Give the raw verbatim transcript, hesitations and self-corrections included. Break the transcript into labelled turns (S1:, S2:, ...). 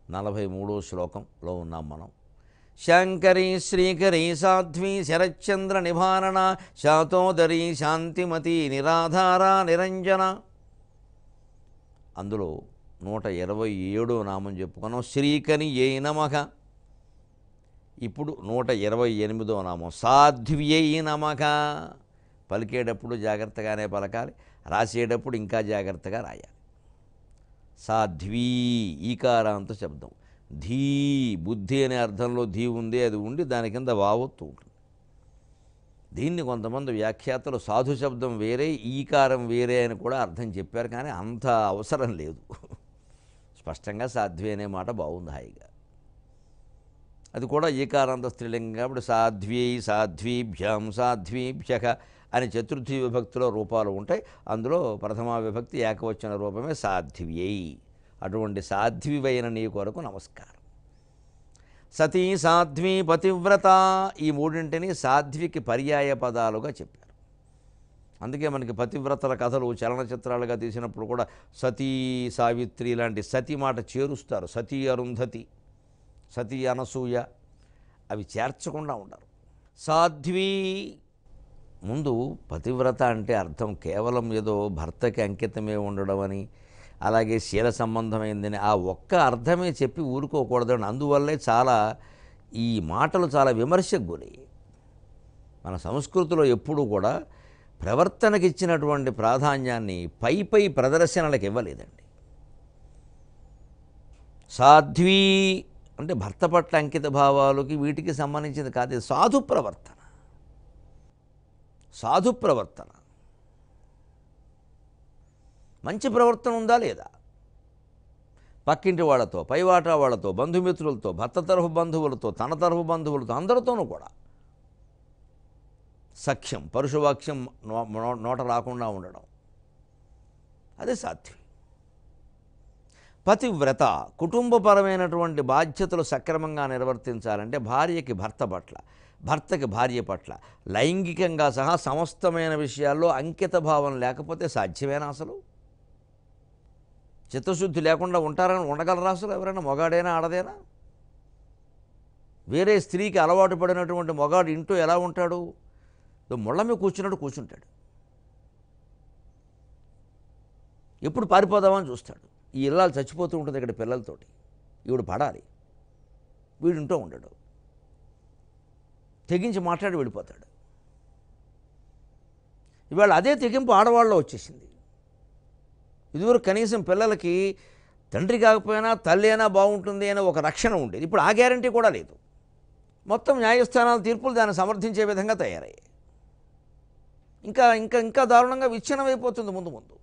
S1: నలభై మూడో శ్లోకంలో ఉన్నాం మనం. శంకరీ శ్రీకరీ సాధ్వీ శరశ్చంద్ర నిభారణ శాతోదరీ శాంతిమతి నిరాధార నిరంజన. అందులో నూట ఇరవై ఏడో నామం చెప్పుకున్నాం, శ్రీకని ఏ నమః. ఇప్పుడు నూట ఇరవై ఎనిమిదో నామం, సాధ్వ్యై నమః. పలికేటప్పుడు జాగ్రత్తగానే పలకాలి, రాసేటప్పుడు ఇంకా జాగ్రత్తగా రాయాలి. సాధ్వీ ఈకారాంత శబ్దం. ధీ బుద్ధి అనే అర్థంలో ధీ ఉంది, అది ఉండి దాని కింద వావొత్తు ఉంటుంది. దీన్ని కొంతమంది వ్యాఖ్యాతలు సాధు శబ్దం వేరే ఈకారం వేరే అని కూడా అర్థం చెప్పారు, కానీ అంత అవసరం లేదు. స్పష్టంగా సాధ్వి అనే మాట బాగుంది హాయిగా. అది కూడా ఈకారాంత స్త్రీలింగం కాబట్టి సాధ్వీ సాధ్వీభ్యాం సాధ్వీభ్యక అని చతుర్థి విభక్తిలో రూపాలు ఉంటాయి. అందులో ప్రథమా విభక్తి ఏకవచన రూపమే సాధ్వ్యై. అటువంటి సాధ్వివైన నీ కొరకు నమస్కారం. సతీ సాధ్వి పతివ్రత ఈ మూడింటిని సాధ్వికి పర్యాయ పదాలుగా చెప్పారు. అందుకే మనకి పతివ్రతల కథలు చలనచిత్రాలుగా తీసినప్పుడు కూడా సతీ సావిత్రి లాంటి సతీ మాట చేరుస్తారు. సతీ అరుంధతి, సతీ అనసూయ అవి చేర్చకుండా ఉండరు. సాధ్వి ముందు పతివ్రత అంటే అర్థం కేవలం ఏదో భర్తకి అంకితమే ఉండడం అని, అలాగే శీల సంబంధమైందని ఆ ఒక్క అర్థమే చెప్పి ఊరుకోకూడదని. అందువల్లే చాలా ఈ మాటలు చాలా విమర్శకు గురయ్యాయి. మన సంస్కృతిలో ఎప్పుడూ కూడా ప్రవర్తనకి ఇచ్చినటువంటి ప్రాధాన్యాన్ని పై పై ప్రదర్శనలకు ఇవ్వలేదండి. సాధ్వీ అంటే భర్త పట్ల అంకిత భావాలకి వీటికి సంబంధించింది కాదు, సాధు ప్రవర్తన. సాధు ప్రవర్తన మంచి ప్రవర్తన ఉందా లేదా, పక్కింటి వాళ్ళతో, పైవాటా వాళ్ళతో, బంధుమిత్రులతో, భర్త తరఫు బంధువులతో, తన తరఫు బంధువులతో, అందరితోనూ కూడా సఖ్యం, పరుషవాక్యం నోట రాకుండా ఉండడం, అదే సాధ్వి. పతివ్రత కుటుంబపరమైనటువంటి బాధ్యతలు సక్రమంగా నిర్వర్తించాలంటే భార్యకి భర్త పట్ల, భర్తకి భార్య పట్ల లైంగికంగా సహా సమస్తమైన విషయాల్లో అంకిత భావం లేకపోతే సాధ్యమేనా? అసలు చిత్తశుద్ధి లేకుండా ఉంటారని ఉండగలరా అసలు ఎవరైనా? మొగాడైనా ఆడదేనా? వేరే స్త్రీకి అలవాటు పడినటువంటి మొగాడు ఇంట్లో ఎలా ఉంటాడు? ముళ్ళ మీద కూర్చున్నట్టు కూర్చుంటాడు. ఎప్పుడు పారిపోదామని చూస్తాడు. ఈ ఇల్లాలు చచ్చిపోతూ ఉంటుంది ఇక్కడ పిల్లలతోటి, ఈవిడ పడాలి, వీడింటూ ఉండడు, తెగించి మాట్లాడి వెళ్ళిపోతాడు. ఇవాళ అదే తెగింపు ఆడవాళ్ళలో వచ్చేసింది. ఇదివరకు కనీసం పిల్లలకి తండ్రి కాకపోయినా తల్లి అయినా బాగుంటుంది అనే ఒక రక్షణ ఉండేది. ఇప్పుడు ఆ గ్యారంటీ కూడా లేదు. మొత్తం న్యాయస్థానాల తీర్పులు దాన్ని సమర్థించే విధంగా తయారయ్యాయి. ఇంకా ఇంకా ఇంకా దారుణంగా విచ్ఛిన్నమైపోతుంది ముందు ముందు.